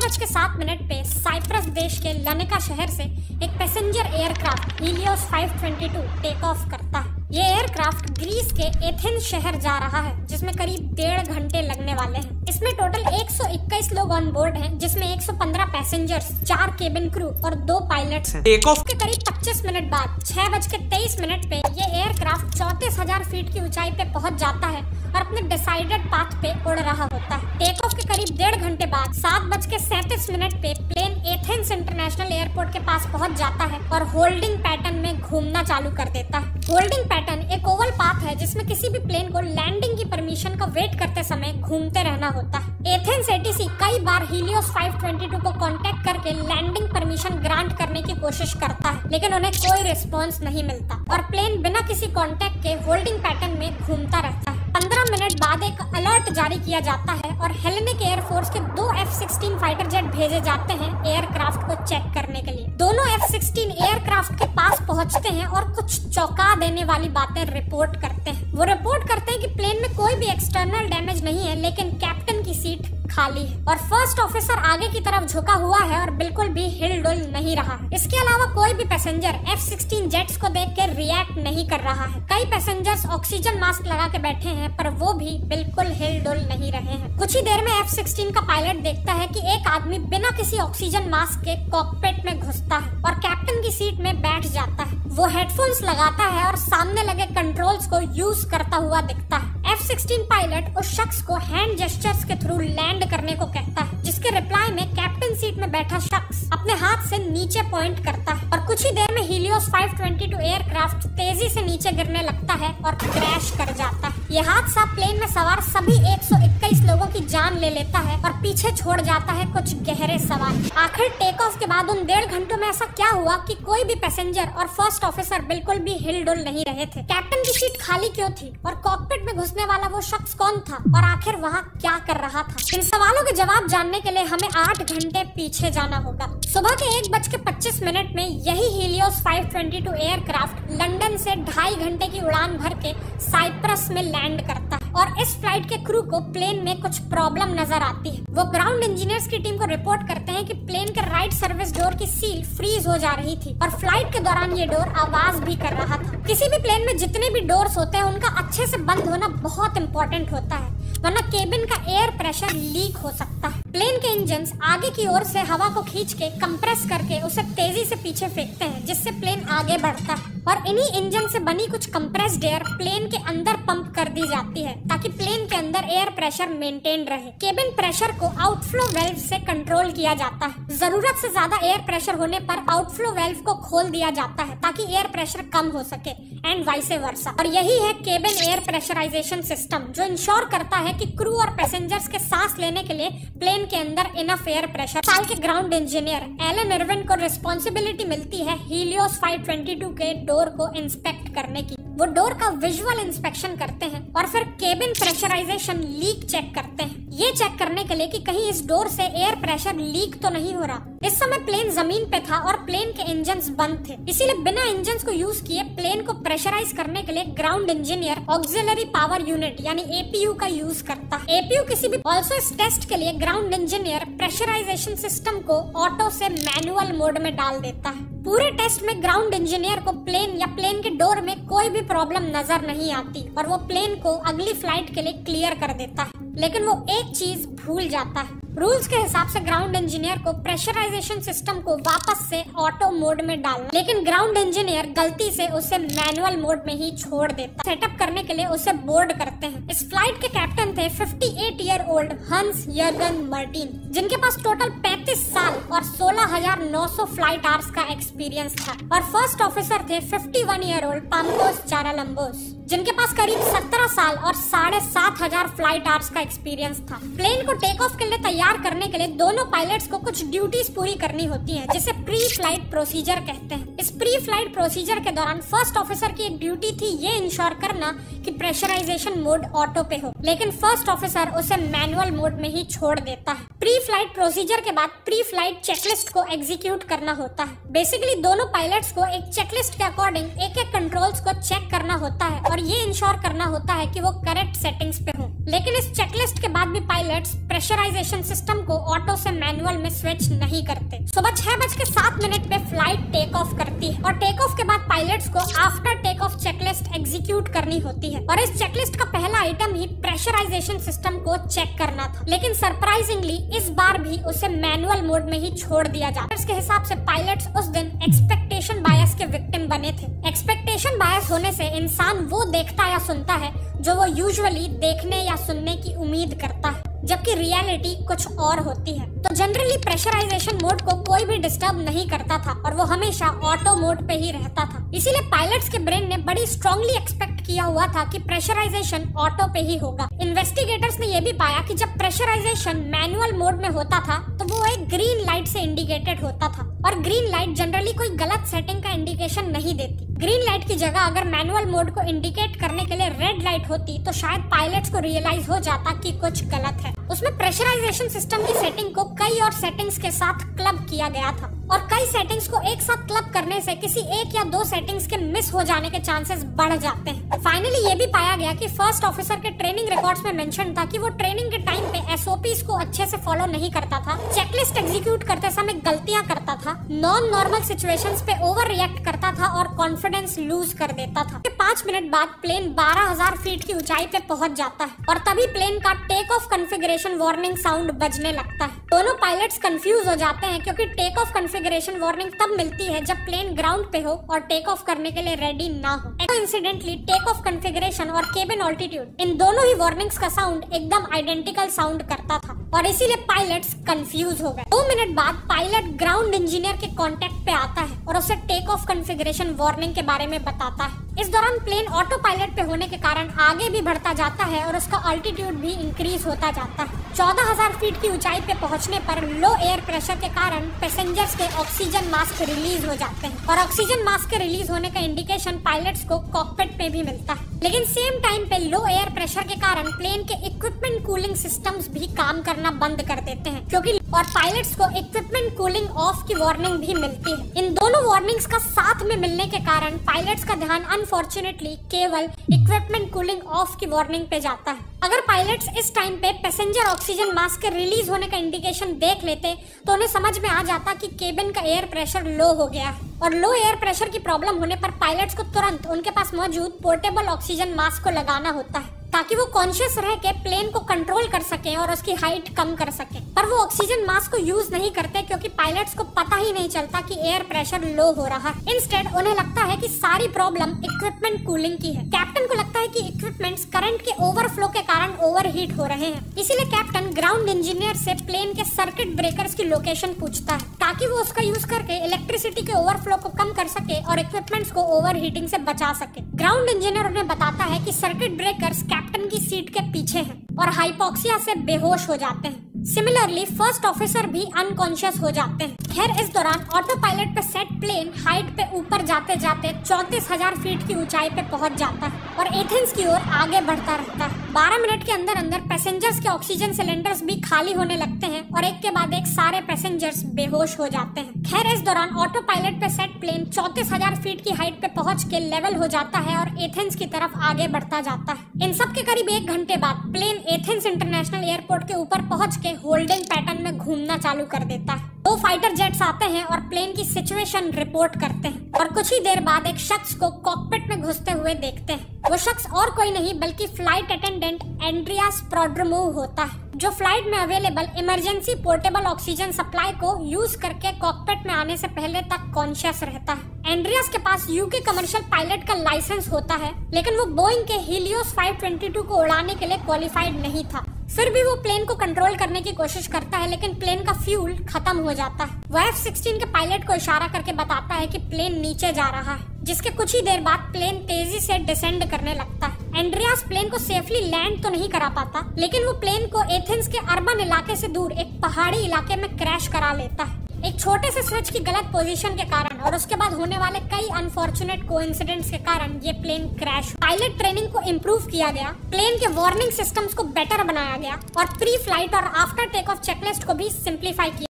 9:07 पे साइप्रस देश के लनिका शहर से एक passenger aircraft Helios 522 take off करता है। ये एयरक्राफ्ट ग्रीस के एथेंस शहर जा रहा है, जिसमें करीब 1.5 घंटे लगने वाले हैं। इसमें टोटल 121 लोग ऑन बोर्ड हैं, जिसमें 115 पैसेंजर्स, 4 केबिन क्रू और 2 पायलट्स हैं। टेक ऑफ के करीब 25 मिनट बाद 6:23 पे ये एयरक्राफ्ट 34,000 फीट की ऊंचाई पे पहुंच जाता है और अपने डिसाइडेड पाथ पे उड़ रहा होता है। टेक ऑफ के करीब 1.5 घंटे बाद 7:37 पे प्लेन एथेंस इंटरनेशनल एयरपोर्ट के पास पहुंच जाता है और होल्डिंग पैटर्न में घूमना चालू कर देता है। होल्डिंग पैटर्न एक ओवल पाथ है, जिसमें किसी भी प्लेन को लैंडिंग की परमिशन का वेट करते समय घूमते रहना होता है। एथेंस एटीसी कई बार हीलियोस 522 को कांटेक्ट करके लैंडिंग परमिशन ग्रांट करने की कोशिश करता है, लेकिन उन्हें कोई रिस्पांस नहीं मिलता और प्लेन बिना किसी कांटेक्ट के होल्डिंग पैटर्न में घूमता रहता है। 15 मिनट बाद एक अलर्ट जारी किया जाता है और हेलेनिक एयरफोर्स के 2 F-16 फाइटर जेट भेजे जाते हैं एयरक्राफ्ट को चेक करने के लिए। दोनों F-16 एयरक्राफ्ट के पास पहुंचते हैं और कुछ चौंका देने वाली बातें रिपोर्ट करते हैं। वो रिपोर्ट करते हैं कि प्लेन में कोई भी एक्सटर्नल डैमेज नहीं है, लेकिन कैप्टन की सीट खाली है और फर्स्ट ऑफिसर आगे की तरफ झुका हुआ है और बिल्कुल भी हिलडुल नहीं रहा है। इसके अलावा कोई भी पैसेंजर F-16 जेट्स को देख के रिएक्ट नहीं कर रहा है। कई पैसेंजर्स ऑक्सीजन मास्क लगा के बैठे हैं, पर वो भी बिल्कुल हिलडुल नहीं रहे हैं। कुछ ही देर में F-16 का पायलट देखता है कि एक आदमी बिना किसी ऑक्सीजन मास्क के कॉकपिट में घुसता है और कैप्टन की सीट में बैठ जाता है। वो हेडफोन्स लगाता है और सामने लगे कंट्रोल्स को यूज करता हुआ दिखता है। F-16 पायलट उस शख्स को हैंड जेस्चर्स के थ्रू लैंड करने को कहता है, जिसके रिप्लाई में कैप्टन सीट में बैठा शख्स अपने हाथ से नीचे पॉइंट करता है और कुछ ही देर में हीलियोस 522 एयरक्राफ्ट तेजी से नीचे गिरने लगता है और क्रैश कर जाता है। यह हादसा प्लेन में सवार सभी 121 लोगों की जान ले लेता है और पीछे छोड़ जाता है कुछ गहरे सवाल। आखिर टेक ऑफ के बाद उन 1.5 घंटों में ऐसा क्या हुआ कि कोई भी पैसेंजर और फर्स्ट ऑफिसर बिल्कुल भी हिलडुल नहीं रहे थे? कैप्टन की सीट खाली क्यों थी और कॉकपिट में घुसने वाला वो शख्स कौन था और आखिर वहाँ क्या कर रहा था? इन सवालों के जवाब जानने के लिए हमें 8 घंटे पीछे जाना होगा। सुबह के 1:25 में यही हीलियोस 522 एयरक्राफ्ट लंदन से 2.5 घंटे की उड़ान भर के साइप्रस में लैंड करता है और इस फ्लाइट के क्रू को प्लेन में कुछ प्रॉब्लम नजर आती है। वो ग्राउंड इंजीनियर्स की टीम को रिपोर्ट करते हैं कि प्लेन के राइट सर्विस डोर की सील फ्रीज हो जा रही थी और फ्लाइट के दौरान ये डोर आवाज भी कर रहा था। किसी भी प्लेन में जितने भी डोर्स होते हैं उनका अच्छे से बंद होना बहुत इंपॉर्टेंट होता है, वरना केबिन का एयर प्रेशर लीक हो सकता है। प्लेन के इंजन्स आगे की ओर से हवा को खींच के कंप्रेस करके उसे तेजी से पीछे फेंकते हैं, जिससे प्लेन आगे बढ़ता है और इन्हीं इंजन से बनी कुछ कंप्रेस्ड एयर प्लेन के अंदर पंप कर दी जाती है ताकि प्लेन के अंदर एयर प्रेशर मेंटेन रहे। केबिन प्रेशर को आउटफ्लो वेल्व से कंट्रोल किया जाता है। जरूरत से ज्यादा एयर प्रेशर होने पर आउटफ्लो वेल्व को खोल दिया जाता है ताकि एयर प्रेशर कम हो सके एंड वाइस वर्सा। और यही है केबिन एयर प्रेशराइजेशन सिस्टम, जो इंश्योर करता है कि क्रू और पैसेंजर्स के सांस लेने के लिए प्लेन के अंदर इनफ एयर प्रेशर। साल के ग्राउंड इंजीनियर एलन इरविन को रिस्पॉन्सिबिलिटी मिलती है हीलियोस 522 के डोर को इंस्पेक्ट करने की। वो डोर का विजुअल इंस्पेक्शन करते हैं और फिर केबिन प्रेशराइजेशन लीक चेक करते हैं, ये चेक करने के लिए कि कहीं इस डोर से एयर प्रेशर लीक तो नहीं हो रहा। इस समय प्लेन जमीन पे था और प्लेन के इंजन्स बंद थे, इसीलिए बिना इंजन्स को यूज किए प्लेन को प्रेशराइज करने के लिए ground engineer auxiliary power unit यानी APU का यूज करता है। APU किसी भी ऑल्सो इस टेस्ट के लिए ग्राउंड इंजीनियर प्रेशराइजेशन सिस्टम को ऑटो से मैनुअल मोड में डाल देता है। पूरे टेस्ट में ग्राउंड इंजीनियर को प्लेन या प्लेन के डोर में कोई भी प्रॉब्लम नजर नहीं आती और वो प्लेन को अगली फ्लाइट के लिए क्लियर कर देता है, लेकिन वो एक चीज भूल जाता है। रूल्स के हिसाब से ग्राउंड इंजीनियर को प्रेशराइजेशन सिस्टम को वापस से ऑटो मोड में डालना, लेकिन ग्राउंड इंजीनियर गलती से उसे मैनुअल मोड में ही छोड़ देता। सेटअप करने के लिए उसे बोर्ड करते हैं। इस फ्लाइट के कैप्टन थे 58 year old Hans Jurgen Martin, जिनके पास टोटल 35 साल और 16,900 फ्लाइट आवर्स का एक्सपीरियंस था। और फर्स्ट ऑफिसर थे 51 ईयर ओल्ड पाम्पोस चारालम्बोस, जिनके पास करीब 17 साल और 7,500 फ्लाइट आवर्स का एक्सपीरियंस था। प्लेन को टेक ऑफ के लिए तैयार करने के लिए दोनों पायलट्स को कुछ ड्यूटीज पूरी करनी होती हैं, जिसे प्री फ्लाइट प्रोसीजर कहते हैं। इस प्री फ्लाइट प्रोसीजर के दौरान फर्स्ट ऑफिसर की एक ड्यूटी थी ये इंश्योर करना कि प्रेशराइजेशन मोड ऑटो पे हो, लेकिन फर्स्ट ऑफिसर उसे मैनुअल मोड में ही छोड़ देता है। प्री फ्लाइट प्रोसीजर के बाद प्री फ्लाइट चेकलिस्ट को एग्जीक्यूट करना होता है। बेसिकली दोनों पायलट्स को एक चेकलिस्ट के अकॉर्डिंग एक एक कंट्रोल्स को चेक करना होता है और और ये इंश्योर करना होता है कि वो करेक्ट सेटिंग्स पे हो। लेकिन इस चेकलिस्ट के बाद भी पायलट्स प्रेशराइजेशन सिस्टम को ऑटो से मैनुअल में स्विच नहीं करते। सुबह 6:07 पे फ्लाइट टेक ऑफ करती है और टेक ऑफ के बाद पायलट्स को after take off checklist execute करनी होती है और इस चेकलिस्ट का पहला आइटम ही प्रेशराइजेशन सिस्टम को चेक करना था। लेकिन सरप्राइजिंगली इस बार भी उसे मैनुअल मोड में ही छोड़ दिया जाता है। इसके हिसाब से पायलट्स उस दिन एक्सपेक्टेशन बायस के विक्टिम बने थे। एक्सपेक्टेशन बायस होने से इंसान वो देखता या सुनता है जो वो यूजुअली देखने या सुनने की उम्मीद करता है, जबकि रियलिटी कुछ और होती है। तो जनरली प्रेशराइजेशन मोड को कोई भी डिस्टर्ब नहीं करता था और वो हमेशा ऑटो मोड पे ही रहता था। इसीलिए पायलट्स के ब्रेन ने बड़ी स्ट्रांगली एक्सपेक्ट किया हुआ था कि प्रेशराइजेशन ऑटो पे ही होगा। इन्वेस्टिगेटर्स ने ये भी पाया कि जब प्रेशराइजेशन मैनुअल मोड में होता था तो वो एक ग्रीन लाइट से इंडिकेटेड होता था और ग्रीन लाइट जनरली कोई गलत सेटिंग का इंडिकेशन नहीं देती। ग्रीन लाइट की जगह अगर मैनुअल मोड को इंडिकेट करने के लिए रेड लाइट होती तो शायद पायलट्स को रियलाइज हो जाता कि कुछ गलत है। उसमें प्रेशराइजेशन सिस्टम की सेटिंग को कई और सेटिंग्स के साथ क्लब किया गया था और कई सेटिंग्स को एक साथ क्लब करने से किसी एक या दो सेटिंग्स के मिस हो जाने के चांसेस बढ़ जाते हैं। फाइनली ये भी पाया गया कि फर्स्ट ऑफिसर के ट्रेनिंग रिकॉर्ड्स में मेंशन था कि वो ट्रेनिंग के टाइम पे एसओपीज को अच्छे से फॉलो नहीं करता था, चेकलिस्ट एग्जीक्यूट करते समय गलतियां करता था, नॉन नॉर्मल सिचुएशंस पे ओवर रिएक्ट करता था और कॉन्फिडेंस लूज कर देता था। 5 मिनट बाद प्लेन 12,000 फीट की ऊंचाई पे पहुंच जाता है और तभी प्लेन का take off configuration warning sound बजने लगता है। दोनों पायलट्स कंफ्यूज हो जाते हैं क्योंकि टेक ऑफ कॉन्फ़िगरेशन वार्निंग तब मिलती है जब प्लेन ग्राउंड पे हो और टेक ऑफ करने के लिए रेडी ना हो। कोइंसिडेंटली टेक ऑफ कॉन्फ़िगरेशन और केबिन ऑल्टीट्यूड इन दोनों ही वार्निंग्स का साउंड एकदम आइडेंटिकल साउंड करता था और इसीलिए पायलट्स कंफ्यूज हो गए। 2 मिनट बाद पायलट ग्राउंड इंजीनियर के कांटेक्ट पे आता है और उसे टेक ऑफ कॉन्फ़िगरेशन वार्निंग के बारे में बताता है। इस दौरान प्लेन ऑटो पायलट पे होने के कारण आगे भी बढ़ता जाता है और उसका अल्टीट्यूड भी इंक्रीज होता जाता है। 14,000 फीट की ऊंचाई पे पहुंचने पर लो एयर प्रेशर के कारण पैसेंजर्स के ऑक्सीजन मास्क रिलीज हो जाते हैं और ऑक्सीजन मास्क के रिलीज होने का इंडिकेशन पायलट्स को कॉकपिट पे भी मिलता है। लेकिन सेम टाइम पे लो एयर प्रेशर के कारण प्लेन के इक्विपमेंट कूलिंग सिस्टम्स भी काम करना बंद कर देते हैं क्योंकि और पायलट्स को इक्विपमेंट कूलिंग ऑफ की वार्निंग भी मिलती है। इन दोनों वार्निंग्स का साथ में मिलने के कारण पायलट्स का ध्यान अनफॉर्चुनेटली केवल इक्विपमेंट कूलिंग ऑफ की वार्निंग पे जाता है। अगर पायलट्स इस टाइम पे पैसेंजर ऑक्सीजन मास्क के रिलीज होने का इंडिकेशन देख लेते तो उन्हें समझ में आ जाता कि केबिन का एयर प्रेशर लो हो गया है और लो एयर प्रेशर की प्रॉब्लम होने पर पायलट्स को तुरंत उनके पास मौजूद पोर्टेबल ऑक्सीजन मास्क को लगाना होता है ताकि वो कॉन्शियस रह के प्लेन को कंट्रोल कर सकें और उसकी हाइट कम कर सकें। पर वो ऑक्सीजन मास्क को यूज नहीं करते क्योंकि पायलट्स को पता ही नहीं चलता कि एयर प्रेशर लो हो रहा है। इंस्टेड उन्हें लगता है कि सारी प्रॉब्लम इक्विपमेंट कूलिंग की है। कैप्टन को लगता है कि इक्विपमेंट्स करंट के ओवरफ्लो के कारण ओवरहीट हो रहे हैं। इसीलिए कैप्टन ग्राउंड इंजीनियर से प्लेन के सर्किट ब्रेकर्स की लोकेशन पूछता है ताकि वो उसका यूज करके इलेक्ट्रिसिटी के ओवरफ्लो को कम कर सके और इक्विपमेंट्स को ओवरहीटिंग से बचा सके। ग्राउंड इंजीनियर उन्हें बताता है कि सर्किट ब्रेकर्स कैप्टन की सीट के पीछे हैं और हाइपोक्सिया से बेहोश हो जाते हैं। सिमिलरली फर्स्ट ऑफिसर भी अनकॉन्शियस हो जाते हैं। खैर इस दौरान ऑटो पायलट पे सेट प्लेन हाइट पे ऊपर जाते जाते 34,000 फीट की ऊंचाई पे पहुंच जाता है और एथेंस की ओर आगे बढ़ता रहता है। 12 मिनट के अंदर अंदर पैसेंजर्स के ऑक्सीजन सिलेंडर्स भी खाली होने लगते हैं और एक के बाद एक सारे पैसेंजर्स बेहोश हो जाते हैं। खैर इस दौरान ऑटो पायलट पे सेट प्लेन 34,000 फीट की हाइट पे पहुंच के लेवल हो जाता है और एथेंस की तरफ आगे बढ़ता जाता है। इन सब के करीब 1 घंटे बाद प्लेन एथेंस इंटरनेशनल एयरपोर्ट के ऊपर पहुंच के होल्डिंग पैटर्न में घूमना चालू कर देता है। 2 फाइटर जेट्स आते हैं और प्लेन की सिचुएशन रिपोर्ट करते हैं और कुछ ही देर बाद एक शख्स को कॉकपिट में घुसते हुए देखते हैं। वो शख्स और कोई नहीं बल्कि फ्लाइट अटेंडेंट एंड्रियास प्रोड्रोमोव होता है जो फ्लाइट में available emergency portable oxygen supply को यूज करके कॉकपिट में आने से पहले तक कॉन्शियस रहता है। एंड्रियास के पास यूके कमर्शियल पायलट का लाइसेंस होता है लेकिन वो बोइंग के हीलियोस 522 को उड़ाने के लिए क्वालिफाइड नहीं था। फिर भी वो प्लेन को कंट्रोल करने की कोशिश करता है लेकिन प्लेन का फ्यूल खत्म हो जाता है। वो F-16 के पायलट को इशारा करके बताता है कि प्लेन नीचे जा रहा है, जिसके कुछ ही देर बाद प्लेन तेजी से डिसेंड करने लगता है। एंड्रियास प्लेन को सेफली लैंड तो नहीं करा पाता लेकिन वो प्लेन को एथेंस के अर्बन इलाके से दूर एक पहाड़ी इलाके में क्रैश करा लेता है एक छोटे से स्विच की गलत पोजीशन के कारण और उसके बाद होने वाले कई अनफॉर्चुनेट कोइंसिडेंट्स के कारण ये प्लेन क्रैश। पायलट ट्रेनिंग को इम्प्रूव किया गया, प्लेन के वार्निंग सिस्टम्स को बेटर बनाया गया और प्री फ्लाइट और आफ्टर टेक ऑफ चेकलिस्ट को भी सिंप्लीफाई किया।